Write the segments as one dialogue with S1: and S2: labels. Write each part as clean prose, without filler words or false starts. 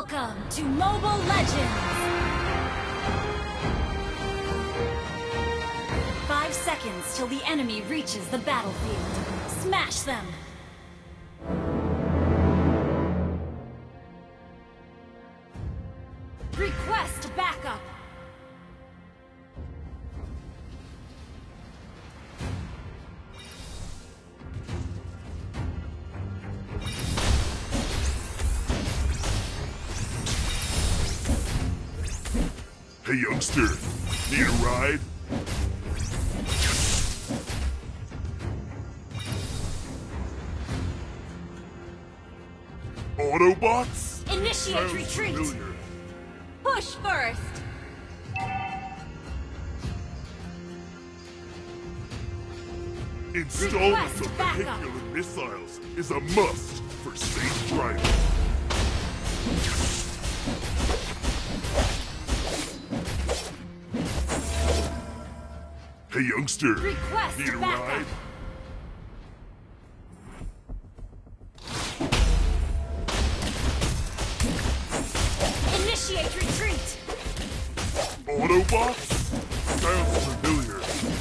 S1: Welcome to Mobile Legends! 5 seconds till the enemy reaches the battlefield. Smash them! Request backup!
S2: Hey youngster, need a ride? Autobots?
S1: Initiate
S2: Sounds
S1: retreat!
S2: familiar.
S1: Push first!
S2: Installment
S1: Request
S2: of
S1: backup.
S2: vehicular missiles is a must for safe driving. Hey youngster,
S1: Request
S2: need a
S1: backup.
S2: ride?
S1: Initiate retreat!
S2: Autobots? Sounds familiar.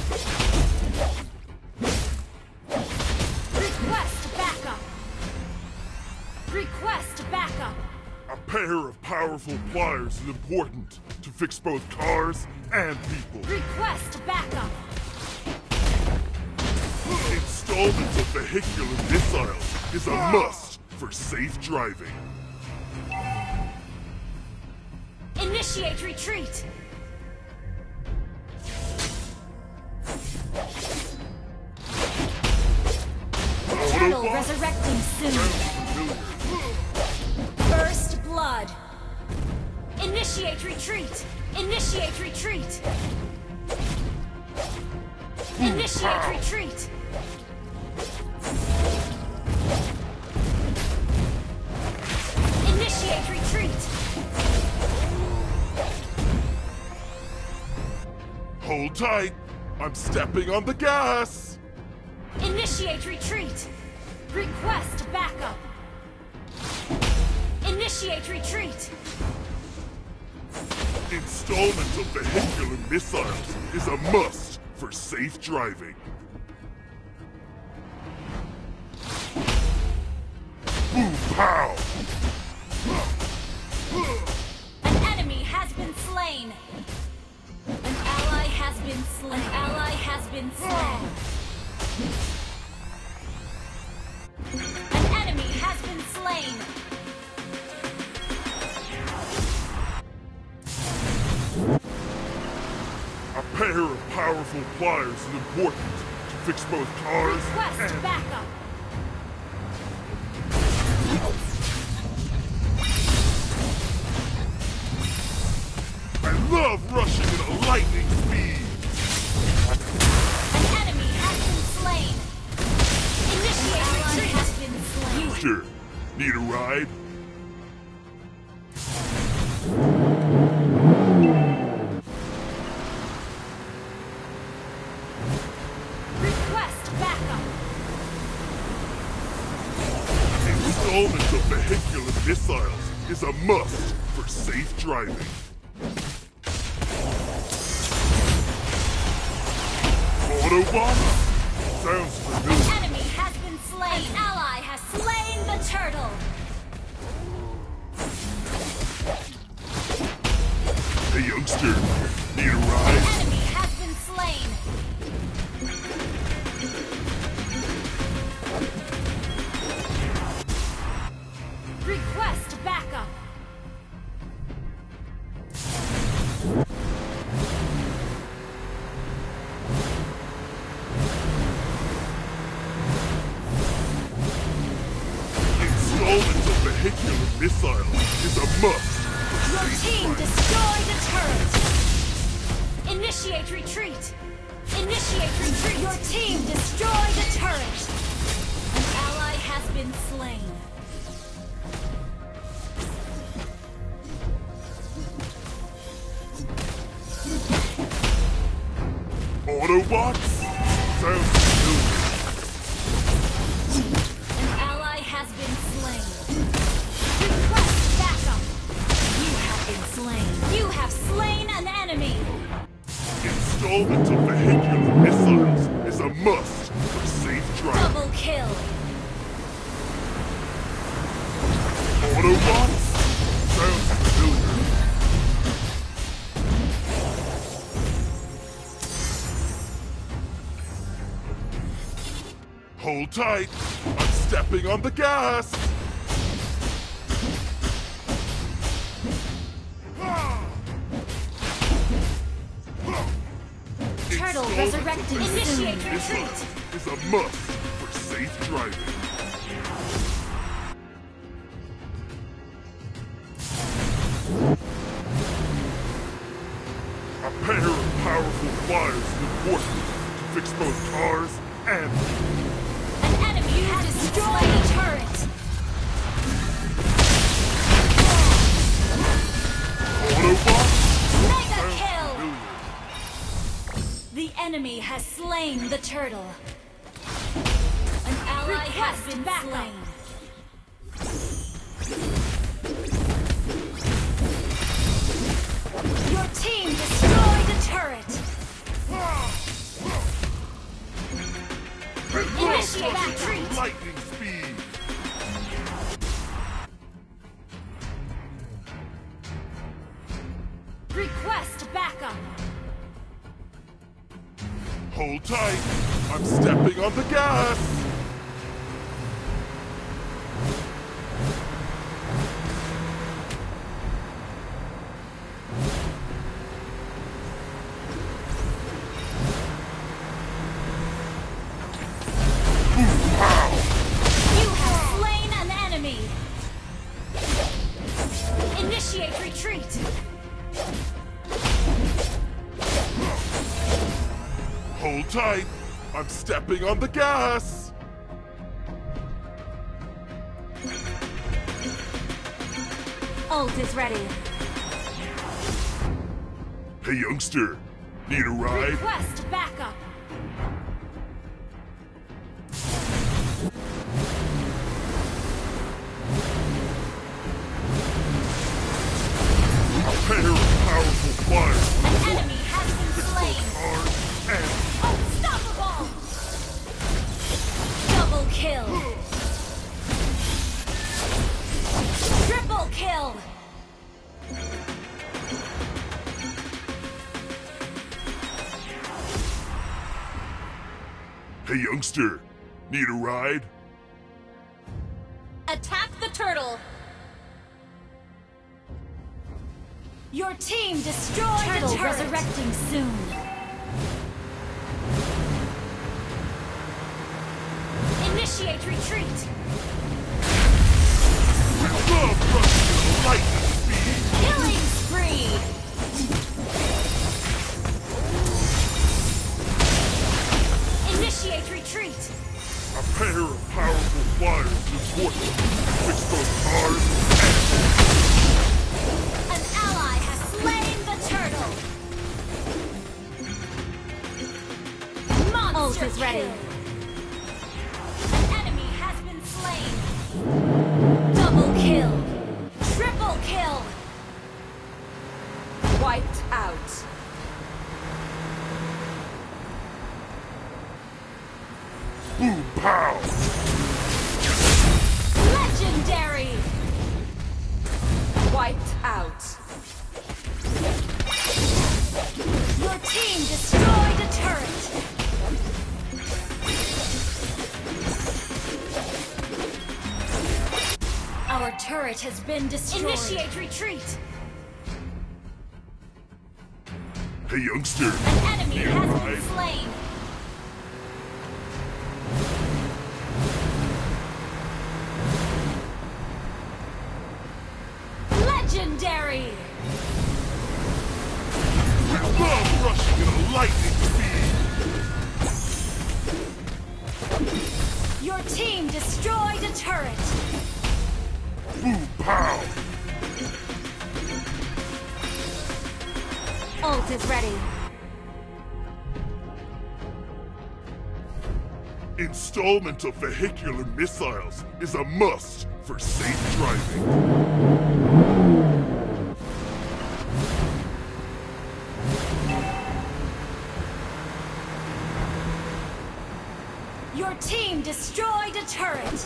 S1: Request backup! Request backup!
S2: A pair of powerful pliers is important to fix both cars and people.
S1: Request backup!
S2: Installment of vehicular missiles is a must for safe driving.
S1: Initiate retreat! Turtle
S2: Autobots?
S1: resurrecting soon.
S2: Sounds familiar.
S1: First blood. Initiate retreat! Initiate retreat! Initiate retreat! Initiate retreat!
S2: Hold tight. I'm stepping on the gas.
S1: Initiate retreat! Request backup! Initiate retreat!
S2: Installment of vehicular missiles is a must for safe driving. Boom pow!
S1: An enemy has been slain! An ally has been slain! An ally has been slain! An enemy has been slain!
S2: A pair of powerful pliers is important to fix both cars
S1: Request
S2: and
S1: backup!
S2: I love rushing at a lightning speed.
S1: An enemy has been slain! Initiate retreat! Has been slain!
S2: Sure. Need a ride?
S1: Request backup!
S2: Installment of vehicular missiles is a must for safe driving. Autobots? Sounds
S1: An
S2: familiar.
S1: enemy has been slain! An ally has slain the turtle!
S2: Hey youngster, need a
S1: An
S2: ride?
S1: enemy has been slain! Request backup!
S2: Installment of vehicular missiles is a must for
S1: Your
S2: safe
S1: team
S2: driving.
S1: destroyed a turret! Initiate retreat! Initiate retreat! Your team destroyed a turret! An ally has been slain.
S2: Autobots? Sounds familiar.
S1: An ally has been slain. Request backup!
S2: Installment of vehicular missiles is a must for safe driving.
S1: Double kill.
S2: Autobots? Sounds familiar. Hold tight. I'm stepping on the gas.
S1: Turtle
S2: Installment
S1: resurrecting
S2: of
S1: soon.
S2: vehicular
S1: Initiate retreat.
S2: missiles is a must for safe driving. A pair of powerful flyers is important to fix both cars and people.
S1: An enemy has destroyed the turret.
S2: Autobots?
S1: Mega
S2: Sounds
S1: kill.
S2: familiar.
S1: The enemy has slain the turtle. An ally has been slain. Your team destroyed the turret. Initiate retreat.
S2: Lightning speed.
S1: Request backup.
S2: Hold tight. I'm stepping on the gas.
S1: You have slain an enemy. Initiate retreat.
S2: Hold tight. I'm stepping on the gas.
S1: Ult is ready.
S2: Hey, youngster. Need a ride?
S1: Request backup.
S2: A pair of powerful flyers
S1: An enemy has been slain.
S2: cars and
S1: Unstoppable. Double kill. Triple kill.
S2: Hey, youngster. Need a ride?
S1: Attack the turtle. Your team destroyed the turret. Resurrecting soon. Initiate retreat.
S2: Love rushing at lightning speed.
S1: Killing spree. Initiate retreat.
S2: A pair of powerful flyers is important to fix both cars
S1: An ally has slain the turtle. Monster Ult is ready. An enemy has been slain. Double kill. Triple kill.
S3: Wiped out.
S2: boom pow.
S1: Legendary.
S3: Wiped out.
S1: Your team destroyed a turret. Our turret has been destroyed. Initiate retreat.
S2: Hey, youngster.
S1: An enemy
S2: Need a
S1: has
S2: ride?
S1: been slain. Legendary.
S2: Love rushing at a lightning speed.
S1: Your team destroyed a turret.
S2: Boom pow.
S1: Ult is ready.
S2: Installment of vehicular missiles is a must for safe driving.
S1: Your team destroyed a turret!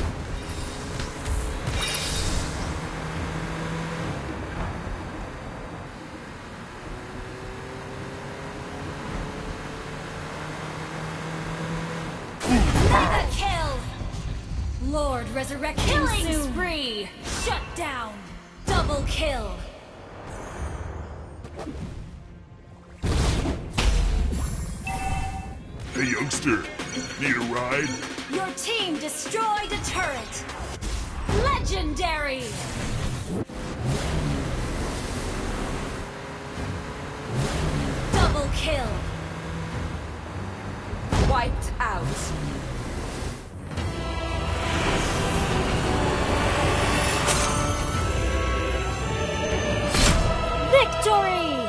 S1: Mega kill! Lord Resurrection Killing soon. Spree! Shut down! Double kill!
S2: Hey, youngster, need a ride?
S1: Your team destroyed a turret! Legendary! Double kill!
S3: Wiped out.
S1: Victory!